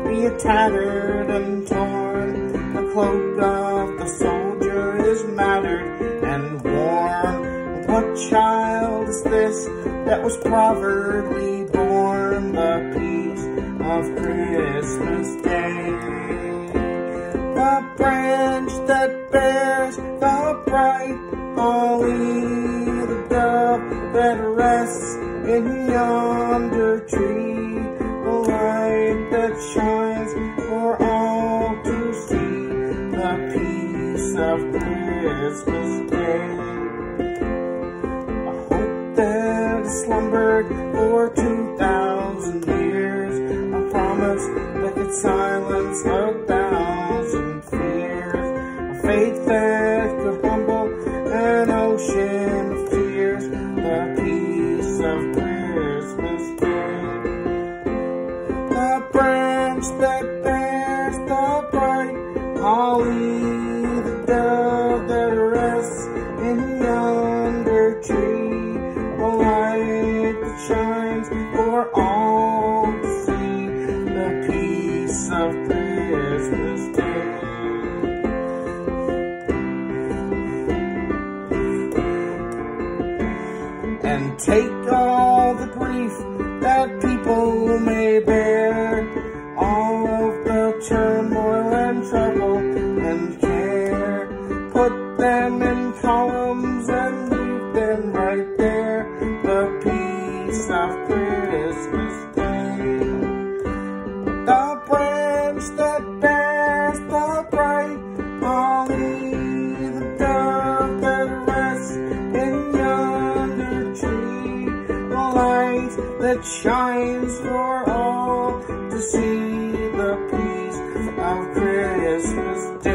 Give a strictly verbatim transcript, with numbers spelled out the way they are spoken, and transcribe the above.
be it tattered and torn. The cloak of the soldier is mattered and worn. What child is this that was proverbially born? The peace of Christmas Day. The branch that bears the bright holly, the dove that rests in yonder tree, the light that shines for all to see, the peace of Christmas Day. A hope that has slumbered for two thousand years, a promise that could silence a thousand fears, a faith that could humble an ocean of tears, the peace of Christmas Day. The branch that bears the bright holly, the dove that rests in yonder tree, the light that shines for all to see, the peace of Christmas Day. And take all the grief that people may bear, all of the turmoil and trouble and care, put them in columns and leave them right there, the peace of Christmas Day. The branch that bears the bright holly, the dove that rests in yonder tree, the light that shines for all to see, the peace of Christmas Day.